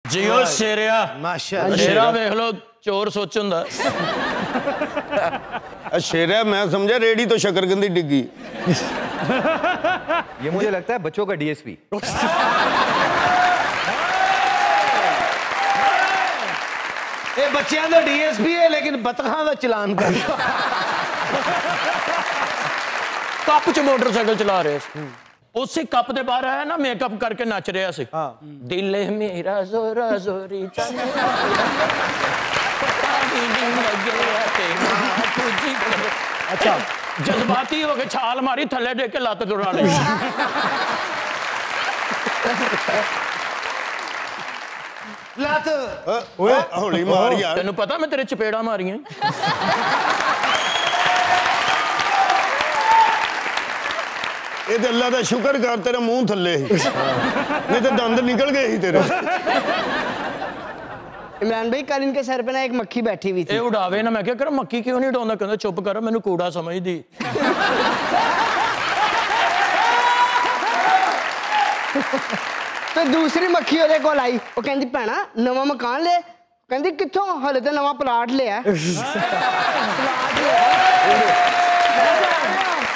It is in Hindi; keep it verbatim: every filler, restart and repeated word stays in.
जियो शेरिया माशाअल्लाह शेरा देख लो चोर सोच हुंदा शेरा मैं समझा रेडी तो शकरकंदी डिग्गी। ये मुझे लगता है बच्चों का डीएसपी। ये बच्चों का डीएसपी है लेकिन बतखां का चलान कर कप च मोटरसाइकिल चला रहे उसी कप दे बाहर आया ना मेकअप करके नच रहा सी। दिल मेरा जोरा जोरी अच्छा जज्बाती हो के छाल मारी थले दे के लत दौड़ा ली। लत हौली मार यार तेन पता मैं तेरे चपेड़ा मारियां ये तो अल्लाह का शुक्र कर तेरा मुंह थले ही नहीं तो दंद निकल गए ही तेरे। इमरान भाई कल इनके सर पे ना एक मक्खी बैठी हुई थी। ये उड़ावे ना मैं क्या कर मक्खी क्यों नहीं उड़ाਉਂਦਾ कहंदा चुप कर मैनू कूड़ा समझदी। तो दूसरी मक्खी ओदे कोल आई वो कहंदी भैणा नवा मकान ले कहंदी कित्थों हले तो नवा प्लाट लिया।